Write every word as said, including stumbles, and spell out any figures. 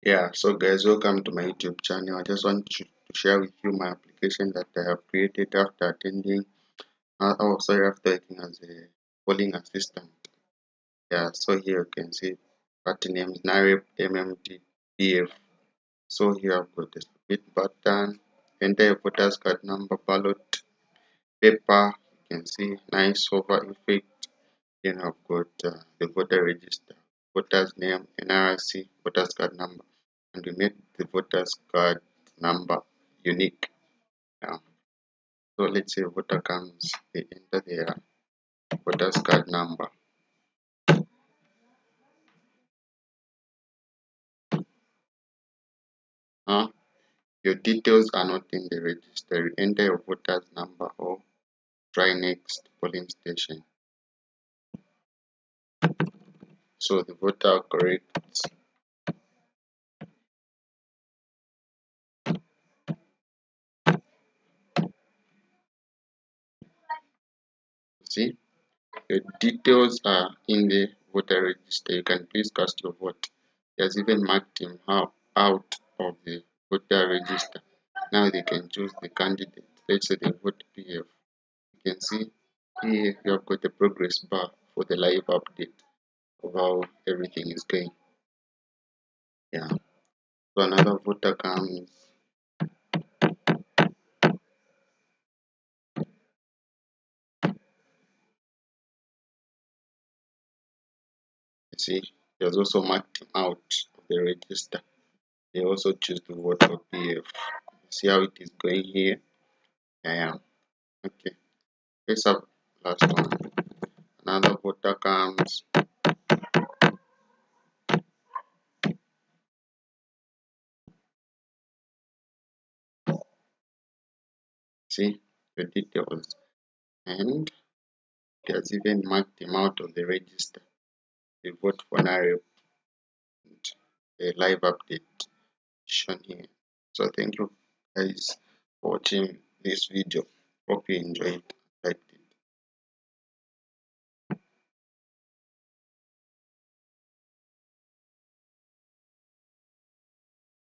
Yeah, so guys, welcome to my YouTube channel. I just want to, to share with you my application that I have created after attending, uh, oh, sorry, after working as a polling assistant. Yeah, so here you can see party names, NAREP, M M D, P F. So here I've got the submit button, enter your voters card number, ballot paper. You can see nice over effect. Then I've got uh, the voter register, voters name, N R I C, voters card number, and we make the voters card number unique. Yeah. So let's say voter comes, they enter their voters card number. Huh? Your details are not in the register. You enter your voters number or try next polling station. So the voter corrects. See, your details are in the voter register. You can please cast your vote. He has even marked him out, out of the voter register. Now they can choose the candidate. Let's say they vote P F. You can see here you have got the progress bar for the live update of how everything is going. Yeah. So another voter comes. You see, he has also marked him out of the register. They also choose to vote for P F. See how it is going here? Yeah. Okay. Let's have last one. Another voter comes. See the details. And it has even marked him out of the register. They vote for Nario. A live update shown here. So thank you guys for watching this video. Hope you enjoyed. Like